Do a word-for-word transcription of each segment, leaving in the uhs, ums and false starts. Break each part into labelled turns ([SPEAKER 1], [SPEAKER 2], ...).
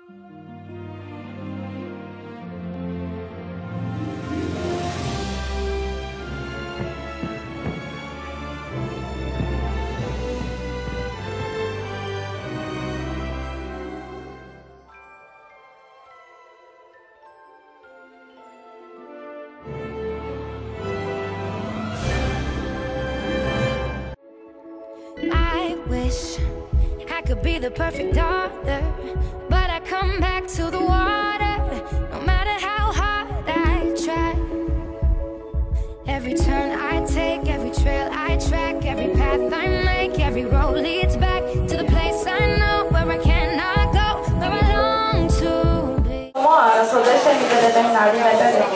[SPEAKER 1] Wish I could be the perfect daughter, but I come back to the water, no matter how hard I try. Every turn I take, every trail I track, every path I make, every road leads back to the place I know, where I cannot go, where I long to be.
[SPEAKER 2] Moana, sou descendida determinada em Metadão.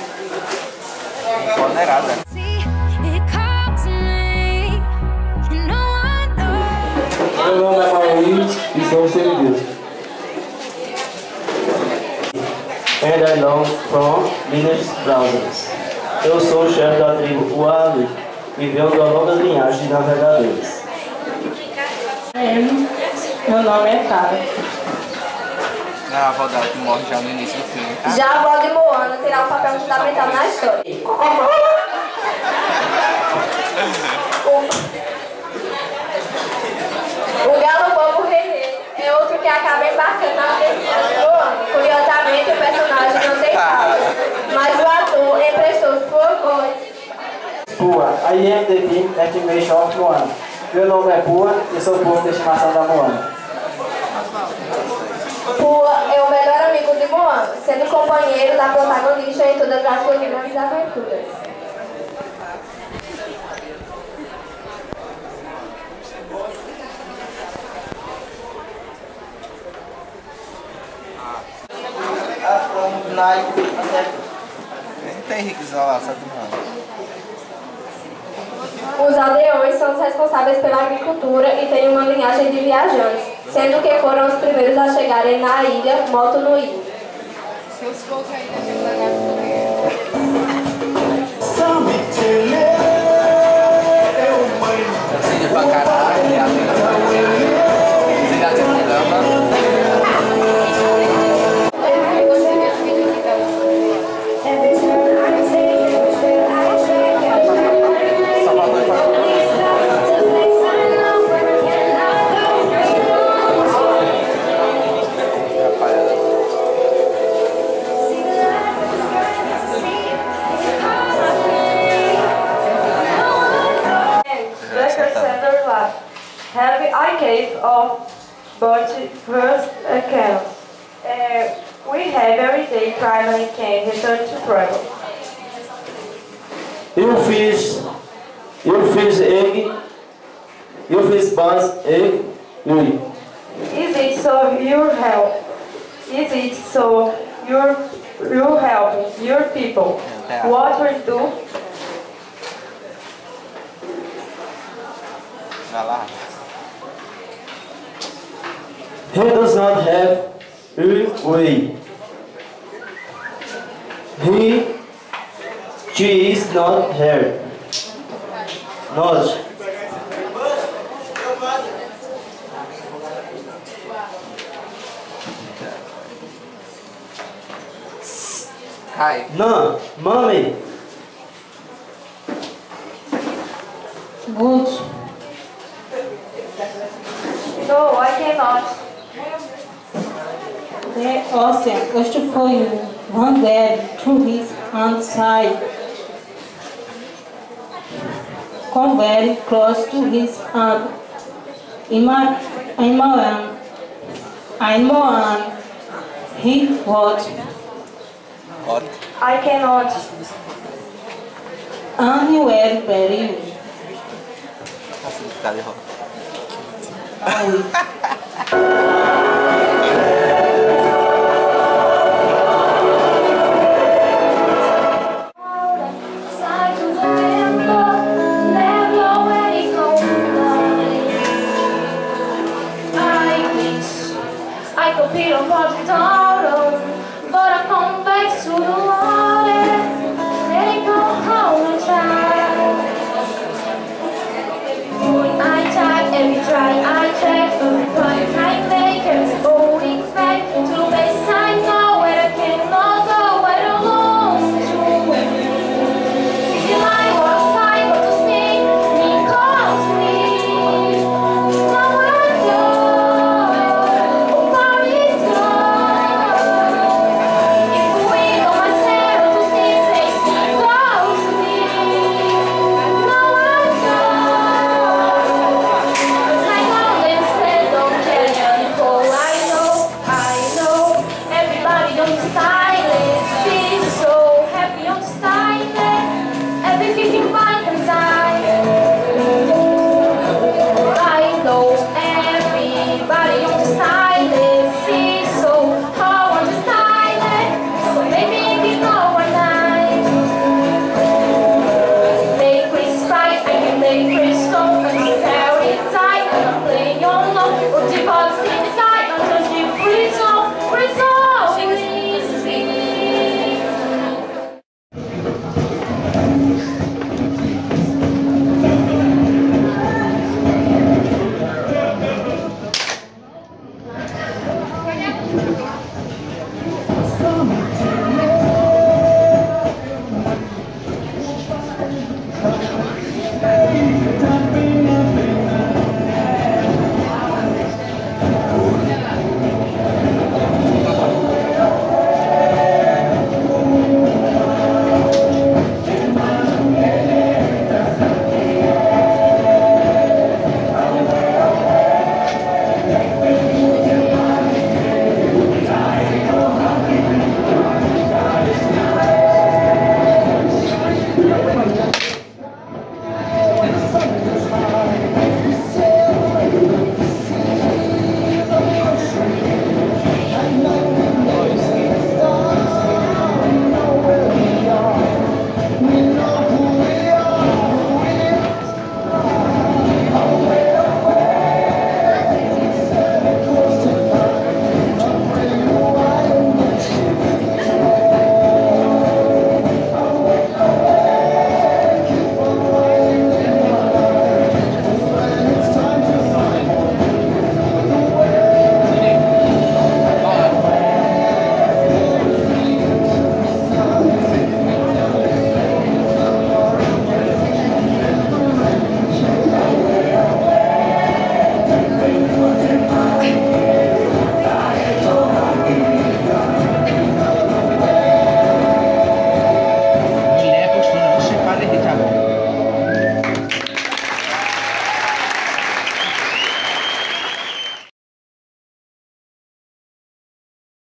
[SPEAKER 3] Ponderada.
[SPEAKER 4] Meu nome é Paulinho e sou semideus. And I know from Minas Browsers. Eu sou o chefe da tribo Uali e venho da longa linhagem de navegadores.
[SPEAKER 2] Meu nome é Tara.
[SPEAKER 3] É a avó dela que morre já no início do filme. Tá?
[SPEAKER 2] Já a avó de Moana terá um papel fundamental na história. O Galo Bobo Rei é outro que acaba embarcando na aventura de Moana. Curiosamente, o personagem não tem fala, mas o ator emprestou sua voz.
[SPEAKER 4] Pua, I am the team estimation of Moana. Meu nome é Pua e sou o povo de estimação da Moana.
[SPEAKER 2] Pua é o melhor amigo de Moana, sendo companheiro da protagonista em todas as suas grandes aventuras.
[SPEAKER 3] Tem Henriquezão lá, sabe, mano?
[SPEAKER 2] Os aldeões são os responsáveis pela agricultura e têm uma linhagem de viajantes, sendo que foram os primeiros a chegarem na ilha Motunui.
[SPEAKER 5] Seus poucos ainda de lagarto.
[SPEAKER 3] Assim pra caralho, ele abre
[SPEAKER 2] Have I cave of but first account. Uh, we have every day primary can return to travel.
[SPEAKER 4] Eu fiz, eu fiz egg, eu fiz buns, egg, ui.
[SPEAKER 2] Is it so you help? Is it so you you help your people? What will do?
[SPEAKER 3] Vai lá.
[SPEAKER 4] He does not have a way. He, she is not here. Not.
[SPEAKER 3] Hi.
[SPEAKER 4] No, mommy.
[SPEAKER 2] Good. No, I cannot.
[SPEAKER 6] The ocean goes for you, one there through his hand side. Come very close to his hand. Ima, Iman, Iman, he what?
[SPEAKER 3] What?
[SPEAKER 2] I cannot.
[SPEAKER 6] Anywhere very you.
[SPEAKER 3] Facilidade errada.
[SPEAKER 1] I could be a water, but I come back to the water.